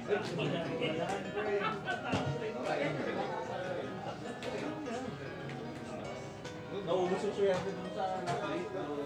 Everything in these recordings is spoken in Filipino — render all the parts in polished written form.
Naubos yung swerte dun sa nakait.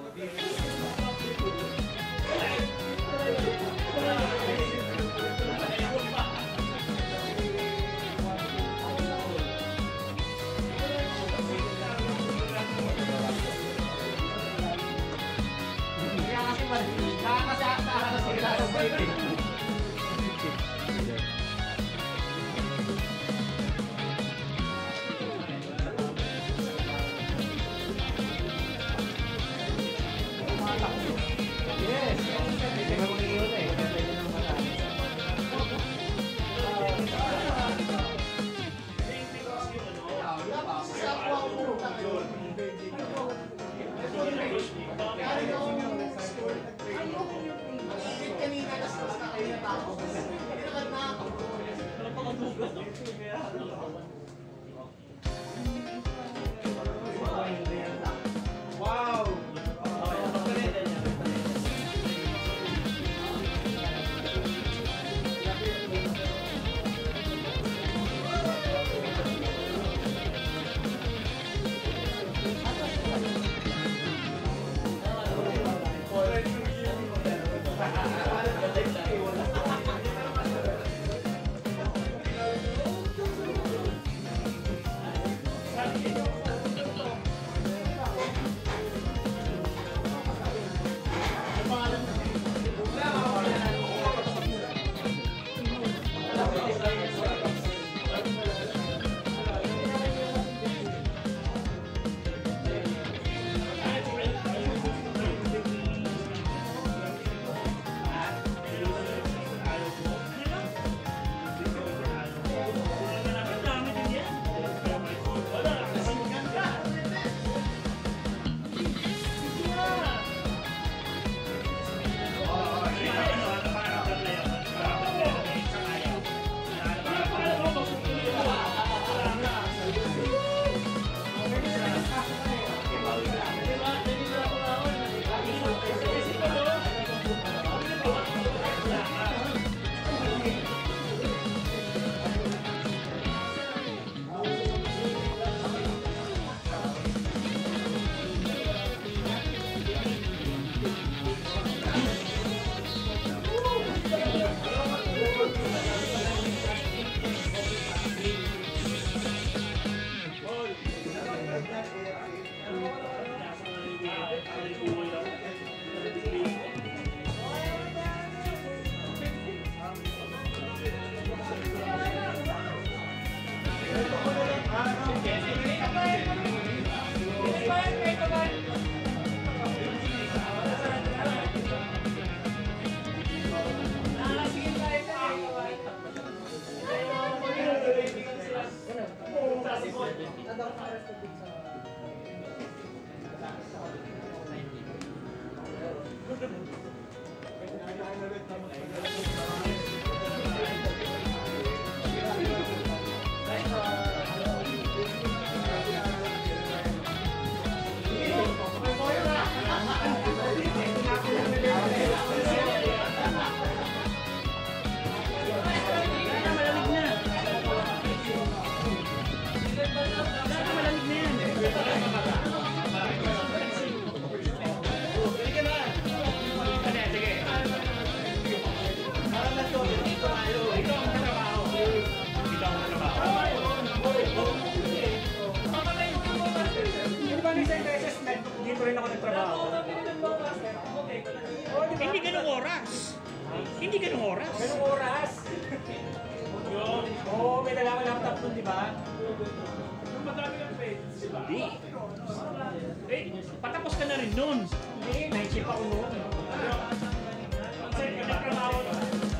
Wow! Dito rin ako nagtrabaho. Hindi ganung oras. Hindi ganung oras. Ganung oras? Oo, may dala ka laptop nun, di ba? Yung madami ng page, di ba? Hindi. Eh, patapos ka na rin nun. Hindi, naisip ako nun. Saan ka nagtrabaho nun?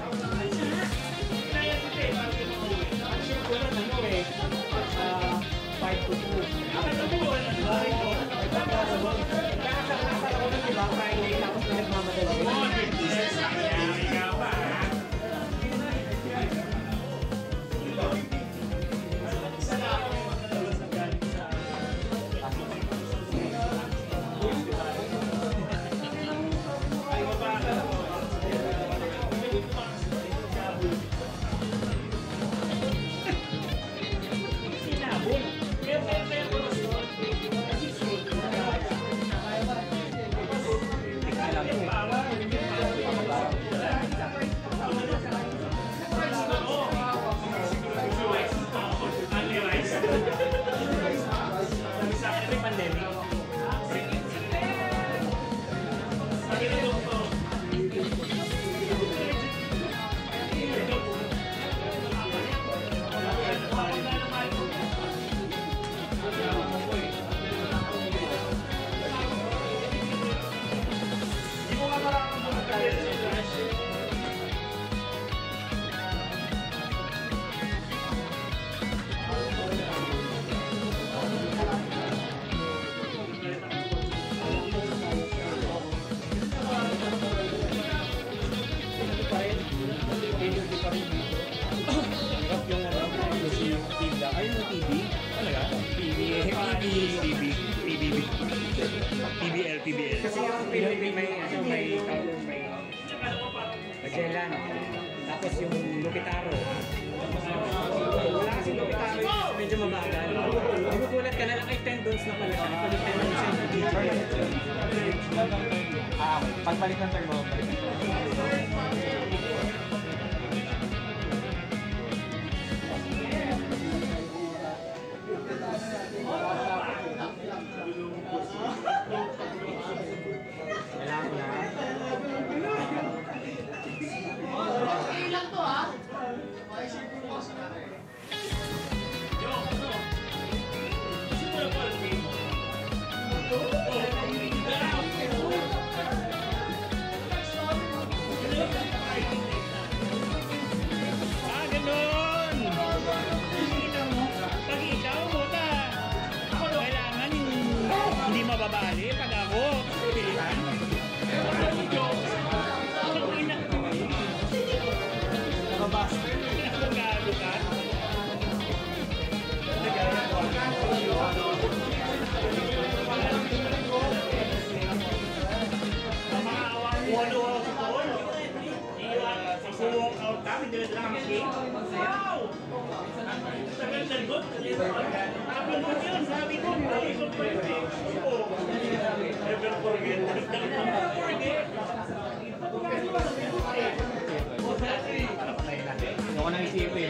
Kaya si Te, parang kinukuwi. Ang shift ko nun, ano eh, 5 to 2. Ang nabuhay na nabuhay ko. Kaya sa kasal ako nun, di ba? Friday, tapos na nagmamadali. Oo, nangyari ka pa. Philippine may Magellan. Tapos yung Lupitaro. Wala kasi Lupitaro yung medyo mabagal. Magugulat ka na lang ay tendons na pala siya. Ito yung tendons yung Pagbalik ng turbo. Kailangan ko na. Okay lang to ha. Ah, ganun! Pag ikaw, buta. Kailangan hindi mababali pag ako. Nakabasta. Nagalo ka? Walo ako sa tol. Mag-walk out kami, dila-dila kami game. Wow! Sabi ng lagot. Sabi ko yun, sabi ko, ikaw pwede. Never forget. Never forget. Ano ko nang isipin?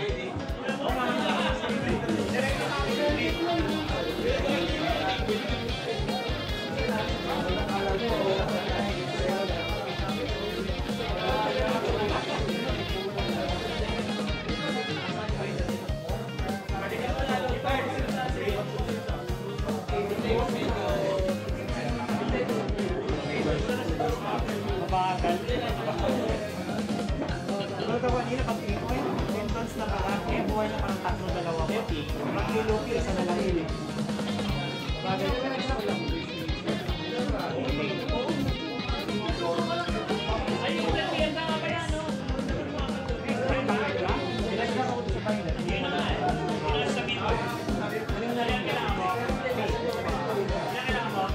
Mabagal. Ano daw kanina pag tendons na parang buhay na parang tatlo dalawa ko. Mag-lupi, isa na lang yun eh. Bagay ko lang isa lang. Ay, yung lagyan na nga ba yan, no? Nilagyan ako sa pilot. Yun na nga eh. Yun ang sabihin ko. Ano yung nalagyan? Kailangan mo? Kailangan mo?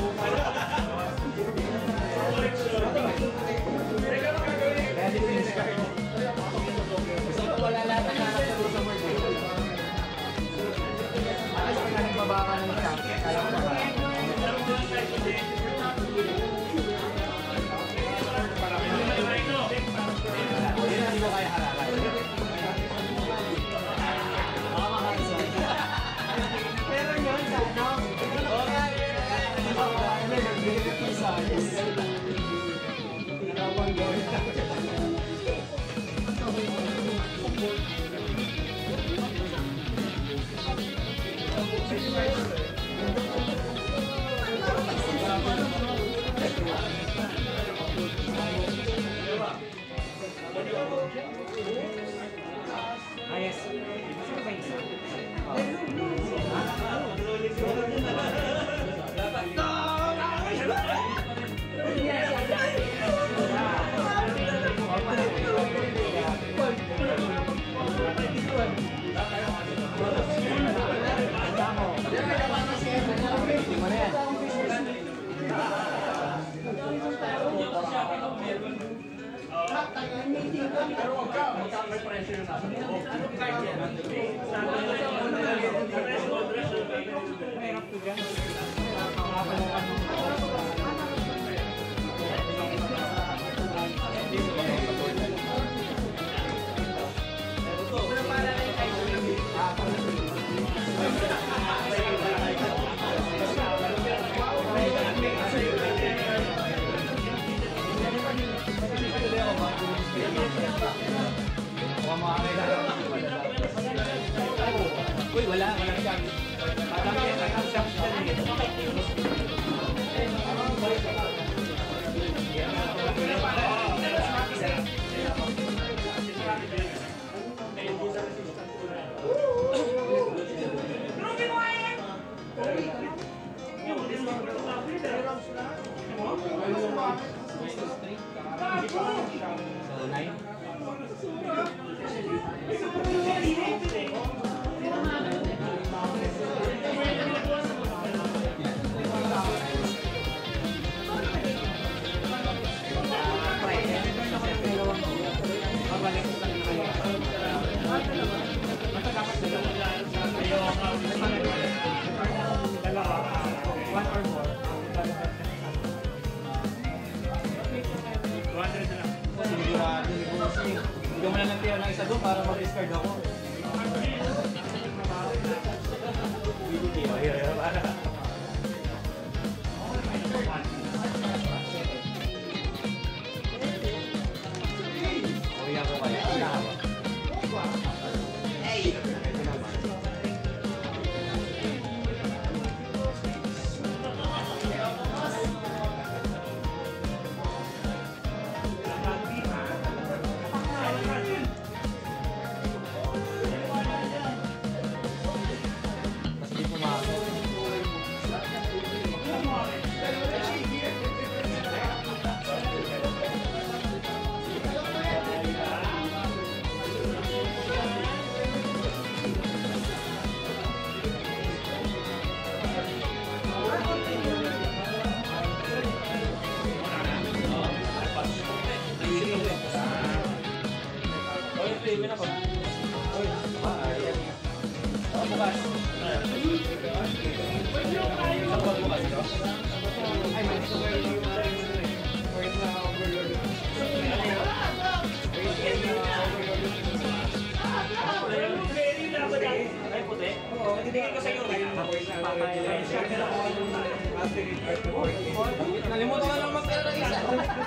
Ready to start. Gusto ko wala lahat ng hanap sa sa world. Alas ka na nagbabaka ng siya. Kaya ko ba? Hindi ko kaya halakan. Pero yun sa ano? Oo nga yun. Nagbigay ko sa ayos. Nakapang gawin na. Ayos. Sino ba isa? Mahirap po dyan. Uy, walang chance. Parang may chance dyan So, 9? Bigyan mo na ng tiyo ng isa doon para mag-discard ako. Uwi ako kaya. Kasi di pumasok. Nalimutan ko lang magkala ng isa.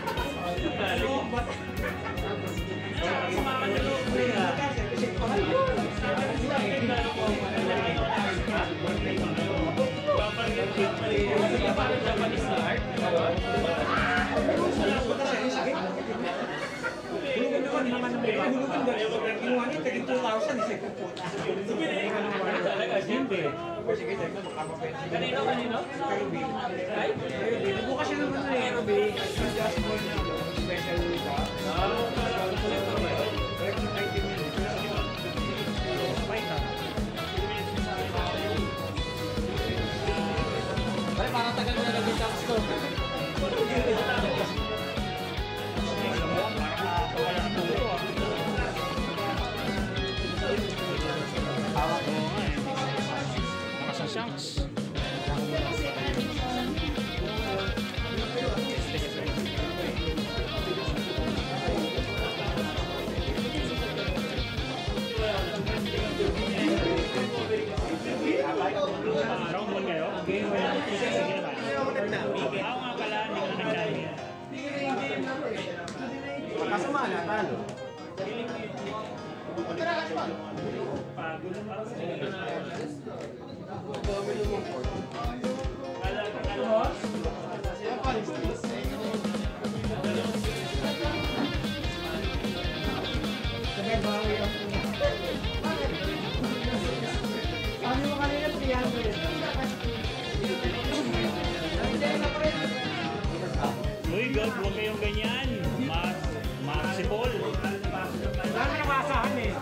Kanino? Ay? Bukas yun naman na Ruby. Just for special Ay, parang tagal mo na nag-beat up ko. Hawak mo nga eh. Mga sasyanks. Round 1 kayo? Sige naman. Ako nga pala, hindi ko na nagdali. Kasama na, talo. Sabi mo kanina 300. Uy, God, huwag kayong ganyan. Marsipol. Wala na nakasahan eh.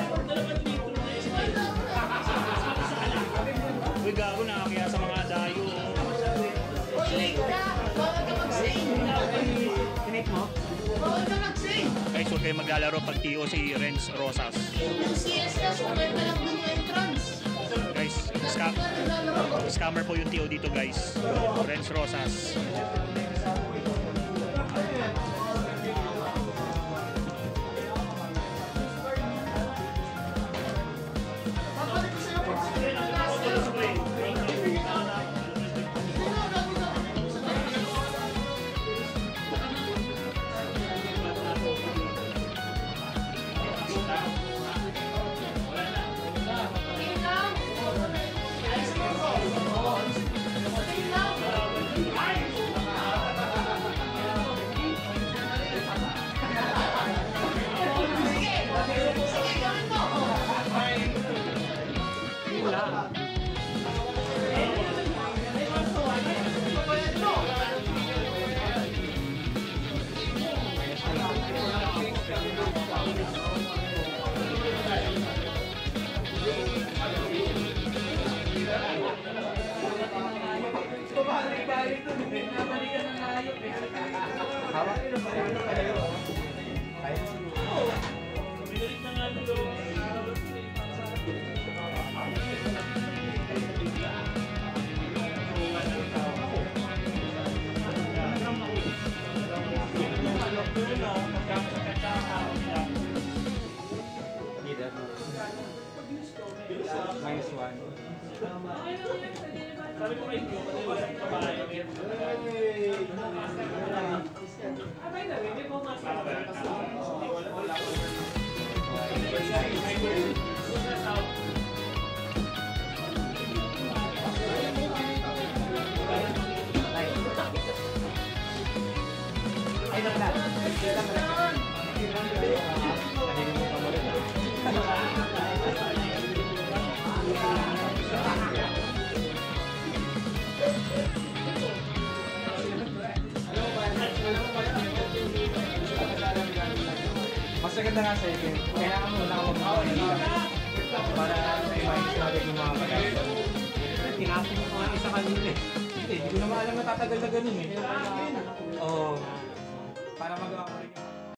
Uy, gago na kaya sa mga dayo. Late ka! Bawal ka mag-sing! Tinake mo? Bawal ka mag-sing! Guys, huwag kayong maglalaro pag TO si Renz Rosas. Yung CS na, super ka lang dun yung entrance. Guys, scammer po yung TO dito, guys. Renz Rosas. Babalik ko sa'yo pag sige ng last. Minus 1. Sabi ko rin yung babae. Ay, naman. Nalilimutan mo rin. Mas maganda nga sa akin. Kailangan mo na mag-awin para may minus natin yung mga bagay. Tinapin ko nga isa kanina eh. Hindi ko naman alam na tatagal na ganun eh. Oo. Para magawa mo rin yung